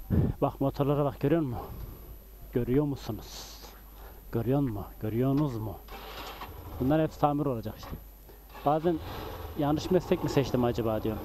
Bak motorlara bak, görüyor musun? Görüyor musunuz? Görüyor mu? Görüyorsunuz mu? Bunlar hepsi tamir olacak işte. Bazen yanlış meslek mi seçtim acaba diyorum.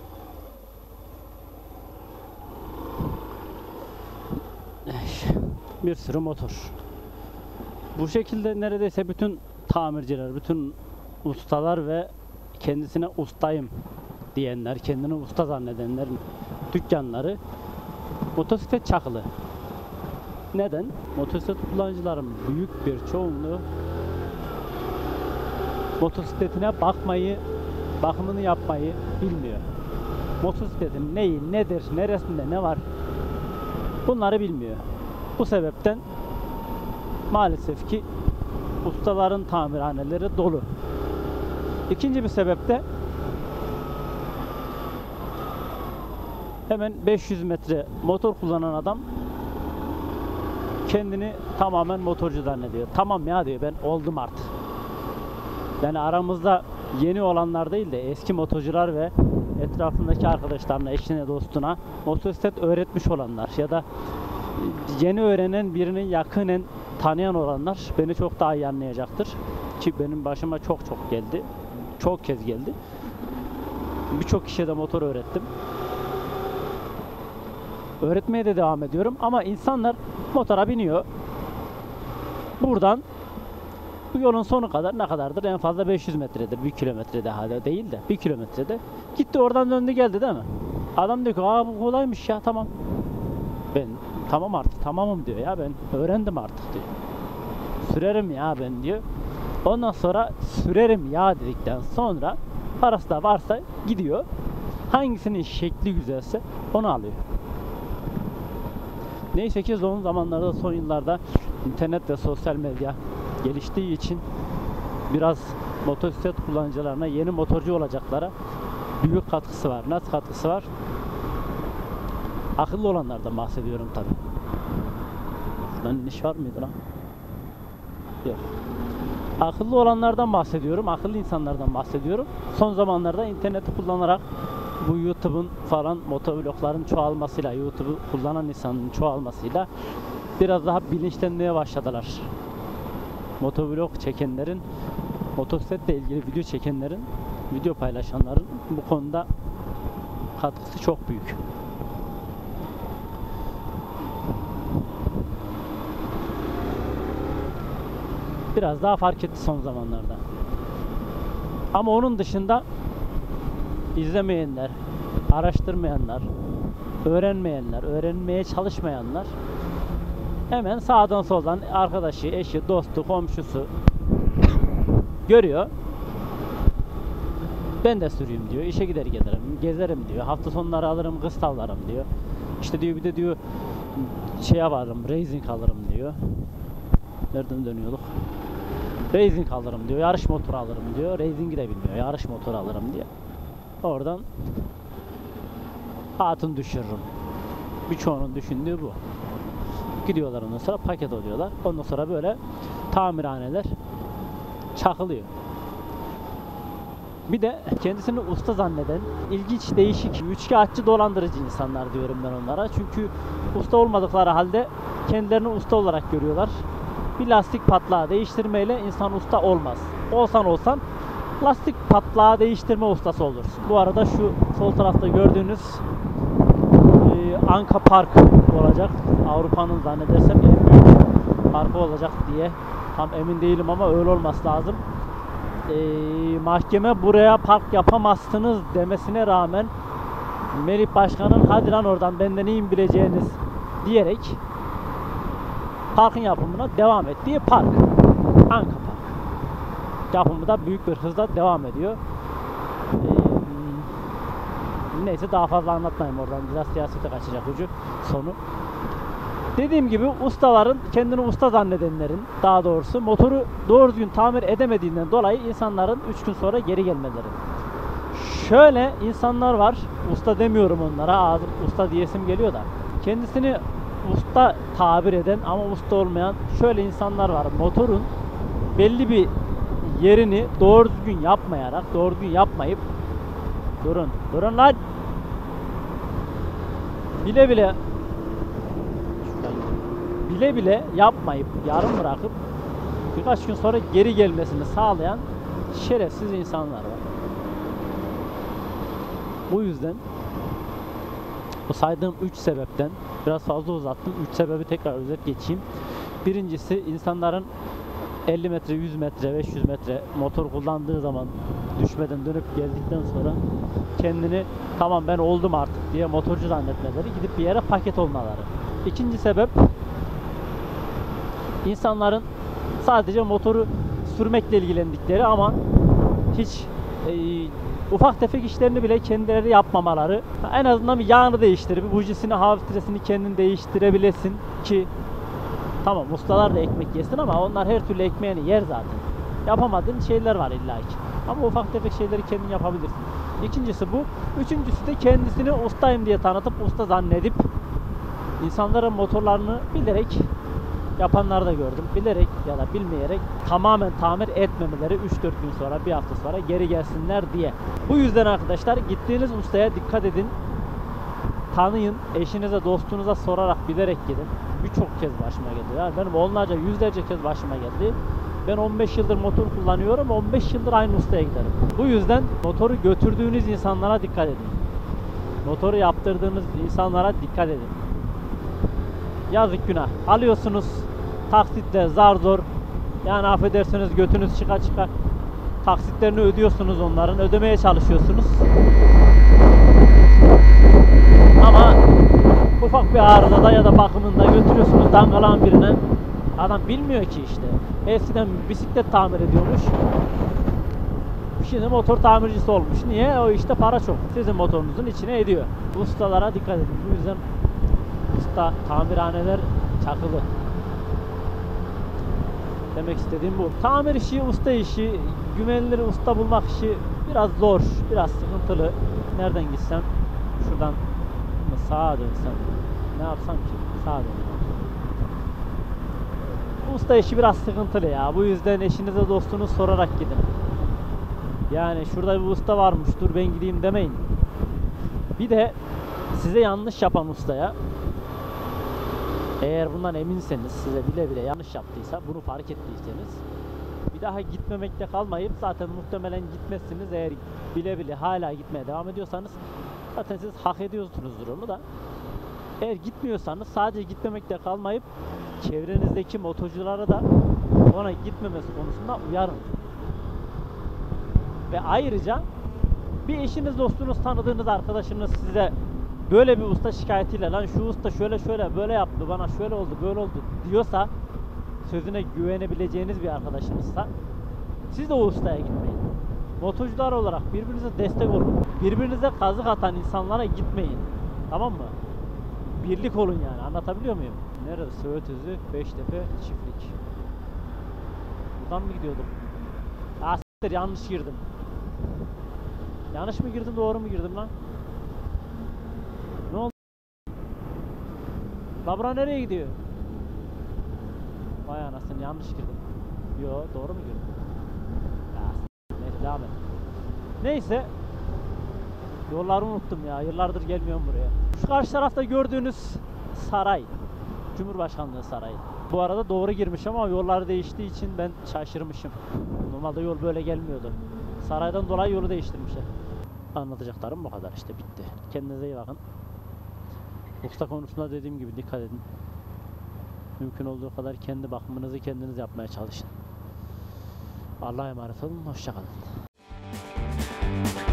Bir sürü motor. Bu şekilde neredeyse bütün tamirciler, bütün ustalar ve kendisine ustayım diyenler, kendini usta zannedenlerin dükkanları motosiklet çakılı. Neden? Motosiklet kullanıcıların büyük bir çoğunluğu motosikletine bakmayı, bakımını yapmayı bilmiyor. Motosikletin neyi, nedir, neresinde ne var, bunları bilmiyor. Bu sebepten maalesef ki ustaların tamirhaneleri dolu. İkinci bir sebep de hemen 500 metre motor kullanan adam kendini tamamen motorcu zannediyor. Tamam ya diyor, ben oldum artık. Yani aramızda yeni olanlar değil de eski motorcular ve etrafındaki arkadaşlarına, eşine, dostuna motosiklet öğretmiş olanlar ya da yeni öğrenen birini yakinen tanıyan olanlar beni çok daha iyi anlayacaktır. Ki benim başıma çok geldi. Çok kez geldi. Birçok kişiye de motor öğrettim. Öğretmeye de devam ediyorum ama insanlar motora biniyor. Buradan bu yolun sonu kadar ne kadardır? En fazla 500 metredir. 1 kilometre daha da değil de 1 kilometrede. Gitti oradan döndü geldi değil mi? Adam diyor ki aa bu kolaymış ya, tamam. Ben tamam artık tamamım diyor ya, ben öğrendim artık diyor. Sürerim ya ben diyor. Ondan sonra sürerim ya dedikten sonra parası da varsa gidiyor. Hangisinin şekli güzelse onu alıyor. Neyse ki son zamanlarda, son yıllarda internet ve sosyal medya geliştiği için biraz motosiklet kullanıcılarına, yeni motorcu olacaklara büyük katkısı var. Nasıl katkısı var? Akıllı olanlardan bahsediyorum tabi. Şuradan iş var mıydı lan? Yok. Akıllı olanlardan bahsediyorum. Akıllı insanlardan bahsediyorum. Son zamanlarda interneti kullanarak bu YouTube'un falan motovlogların çoğalmasıyla, YouTube'u kullanan insanın çoğalmasıyla biraz daha bilinçlenmeye başladılar. Motovlog çekenlerin, motosikletle ilgili video çekenlerin, video paylaşanların bu konuda katkısı çok büyük. Biraz daha fark etti son zamanlarda. Ama onun dışında izlemeyenler, araştırmayanlar, öğrenmeyenler, öğrenmeye çalışmayanlar hemen sağdan soldan arkadaşı, eşi, dostu, komşusu görüyor. Ben de süreyim diyor. İşe gider gelirim, gezerim diyor. Hafta sonları alırım, kız tavlarım diyor. İşte diyor bir de diyor şeye varırım, racing alırım diyor. Nereden dönüyorduk? Racing alırım diyor, yarış motoru alırım diyor. Racing'i de bilmiyor, yarış motoru alırım diyor. Oradan hatun düşürürüm. Birçoğunun düşündüğü bu. Gidiyorlar, ondan sonra paket oluyorlar. Ondan sonra böyle tamirhaneler çakılıyor. Bir de kendisini usta zanneden, ilginç, değişik, üçkağıtçı, dolandırıcı insanlar diyorum ben onlara. Çünkü usta olmadıkları halde kendilerini usta olarak görüyorlar. Bir lastik patlağı değiştirmeyle insan usta olmaz. Olsan lastik patlağı değiştirme ustası olursun. Bu arada şu sol tarafta gördüğünüz Anka Park olacak. Avrupa'nın zannedersem en büyük parkı olacak diye. Tam emin değilim ama öyle olması lazım. Mahkeme buraya park yapamazsınız demesine rağmen Melih Başkan'ın hadi lan oradan benden iyiyim bileceğiniz diyerek parkın yapımına devam ettiği park. Anka Park. Yapımı da büyük bir hızla devam ediyor. Neyse daha fazla anlatmayayım, oradan biraz siyasete kaçacak ucu sonu. Dediğim gibi ustaların, kendini usta zannedenlerin, daha doğrusu motoru doğru düzgün tamir edemediğinden dolayı insanların 3 gün sonra geri gelmeleri. Şöyle insanlar var, usta demiyorum onlara, ağzım usta diyesim geliyor da, kendisini usta tabir eden ama usta olmayan şöyle insanlar var. Motorun belli bir yerini doğru düzgün yapmayarak, doğru düzgün yapmayıp durun lan, bile bile bile bile yapmayıp yarım bırakıp birkaç gün sonra geri gelmesini sağlayan şerefsiz insanlar var. Bu yüzden bu saydığım 3 sebepten biraz fazla uzattım. 3 sebebi tekrar özet geçeyim. Birincisi, insanların 50 metre, 100 metre, 500 metre motor kullandığı zaman düşmeden dönüp geldikten sonra kendini tamam ben oldum artık diye motorcu zannetmeleri, gidip bir yere paket olmaları. İkinci sebep, insanların sadece motoru sürmekle ilgilendikleri ama hiç ufak tefek işlerini bile kendileri yapmamaları. En azından bir yağını değiştir, bir bujisini, hava filtresini kendin değiştirebilesin ki tamam ustalar da ekmek yesin ama onlar her türlü ekmeğini yer zaten. Yapamadığın şeyler var illaki. Ama ufak tefek şeyleri kendin yapabilirsin. İkincisi bu. Üçüncüsü de kendisini ustayım diye tanıtıp usta zannedip insanların motorlarını bilerek yapanları da gördüm. Bilerek ya da bilmeyerek tamamen tamir etmemeleri, 3-4 gün sonra, bir hafta sonra geri gelsinler diye. Bu yüzden arkadaşlar gittiğiniz ustaya dikkat edin. Tanıyın, eşinize, dostunuza sorarak bilerek gidin. Birçok kez başıma geldi. Yani benim onlarca, yüzlerce kez başıma geldi. Ben 15 yıldır motor kullanıyorum, 15 yıldır aynı ustaya giderim. Bu yüzden motoru götürdüğünüz insanlara dikkat edin. Motoru yaptırdığınız insanlara dikkat edin. Yazık günah. Alıyorsunuz taksitle zar zor. Yani affedersiniz götünüz çıka çıka. Taksitlerini ödüyorsunuz onların. Ödemeye çalışıyorsunuz. Ama ufak bir arızada ya da bakımında götürüyorsunuz dangalan birine. Adam bilmiyor ki işte. Eskiden bisiklet tamir ediyormuş. Şimdi motor tamircisi olmuş. Niye? O işte para çok. Sizin motorunuzun içine ediyor. Ustalara dikkat edin. Bu yüzden usta tamirhaneler çakılı. Demek istediğim bu. Tamir işi, usta işi, güvenilir usta bulmak işi biraz zor, biraz sıkıntılı. Nereden gitsem? Şuradan sağa dönsem. Ne yapsam ki? Sağa döneyim. Usta işi biraz sıkıntılı ya. Bu yüzden eşinize, dostunuza sorarak gidin. Yani şurada bir usta varmış, dur ben gideyim demeyin. Bir de size yanlış yapan ustaya, eğer bundan eminseniz, size bile bile yanlış yaptıysa, bunu fark ettiyseniz bir daha gitmemekte kalmayıp, zaten muhtemelen gitmezsiniz. Eğer bile bile hala gitmeye devam ediyorsanız zaten siz hak ediyorsunuzdur onu da. Eğer gitmiyorsanız sadece gitmemekte kalmayıp çevrenizdeki motorculara da ona gitmemesi konusunda uyarın. Ve ayrıca bir eşiniz, dostunuz, tanıdığınız arkadaşınız size böyle bir usta şikayetiyle, lan şu usta şöyle şöyle böyle yaptı, bana şöyle oldu böyle oldu diyorsa, sözüne güvenebileceğiniz bir arkadaşınızsa, siz de o ustaya gitmeyin. Motorcular olarak birbirinize destek olun. Birbirinize kazık atan insanlara gitmeyin. Tamam mı? Birlik olun yani. Anlatabiliyor muyum? Nerede? Söğütözü, Beştepe, Çiftlik. Buradan mı gidiyordum? Aa s**tir, yanlış girdim. Yanlış mı girdim, doğru mu girdim lan? Ne oldu? Labra nereye gidiyor? Vay anasını, yanlış girdim. Yo, doğru mu girdim? Ya neyse, devam et. Neyse. Yolları unuttum ya. Yıllardır gelmiyorum buraya. Şu karşı tarafta gördüğünüz saray. Cumhurbaşkanlığı sarayı. Bu arada doğru girmişim ama yolları değiştiği için ben şaşırmışım. Normalde yol böyle gelmiyordu. Saraydan dolayı yolu değiştirmişler. Anlatacaklarım bu kadar işte, bitti. Kendinize iyi bakın. Usta konusunda dediğim gibi dikkat edin. Mümkün olduğu kadar kendi bakımınızı kendiniz yapmaya çalışın. Allah'a emanet olun. Hoşça kalın.